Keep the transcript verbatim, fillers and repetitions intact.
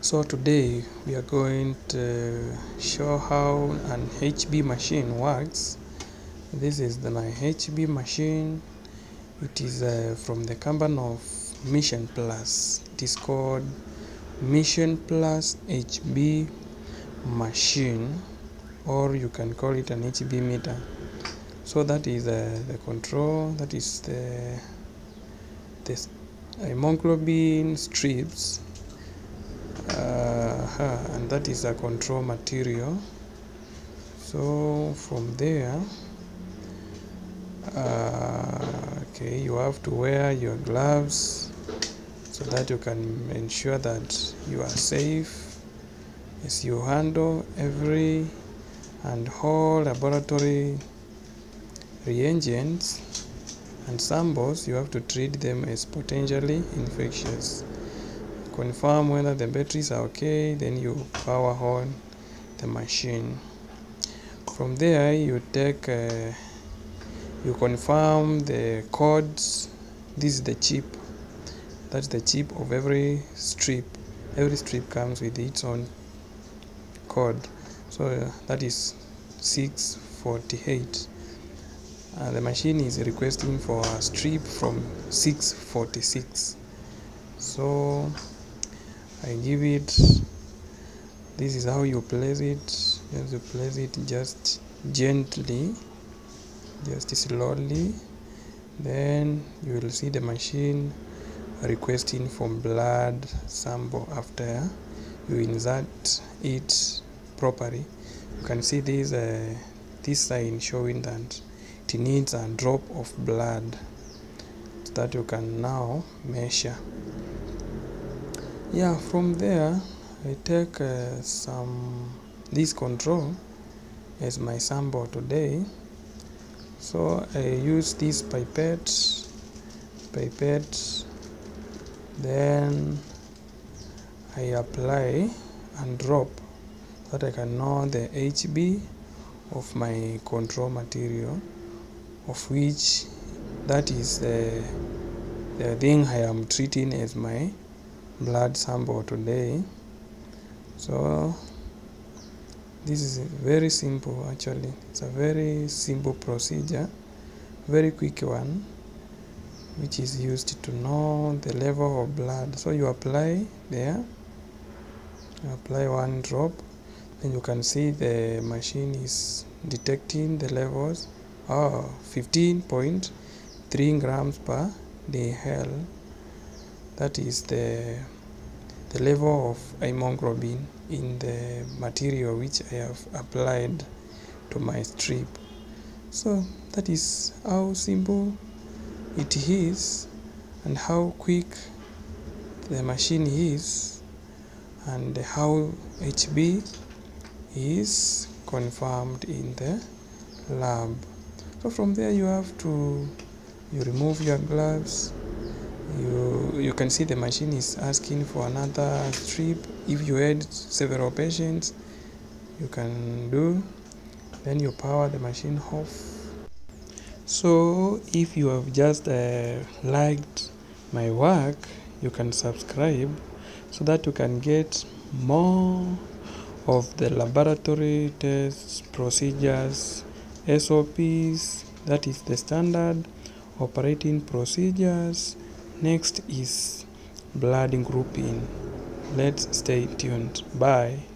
So today we are going to show how an H B machine works. This is the, my H B machine. It is uh, from the company of Mission Plus. It is called Mission Plus H B machine, or you can call it an H B meter. So that is uh, the control, that is the, the hemoglobin strips. Uh, and that is a control material. So from there, uh, okay, you have to wear your gloves so that you can ensure that you are safe as you handle every and all laboratory reagents and samples. You have to treat them as potentially infectious. Confirm whether the batteries are okay, then you power on the machine. From there, you take uh, you confirm the codes. This is the chip, that's the chip of every strip. Every strip comes with its own code, so uh, that is six forty-eight. Uh, the machine is requesting for a strip from six forty-six, so I give it. This is how you place it. You have to place it just gently, just slowly. Then you will see the machine requesting for blood sample after you insert it properly. You can see this uh, this sign showing that it needs a drop of blood, so that you can now measure. Yeah, from there I take uh, some this control as my sample today. So I use this pipette, pipette, then I apply and drop so that I can know the H B of my control material, of which that is the, the thing I am treating as my blood sample today. So this is very simple. Actually, it's a very simple procedure, very quick one, which is used to know the level of blood. So you apply there, you apply one drop, and you can see the machine is detecting the levels. Oh, fifteen point three grams per deciliter. That is the the level of hemoglobin in the material which I have applied to my strip. So that is how simple it is, and how quick the machine is, and how H B is confirmed in the lab. So from there you have to you remove your gloves. You, you can see the machine is asking for another strip. If you had several patients, you can do. Then you power the machine off. So if you have just uh, liked my work, you can subscribe so that you can get more of the laboratory tests, procedures, S O Ps, that is the standard operating procedures. Next is blood grouping. Let's stay tuned. Bye.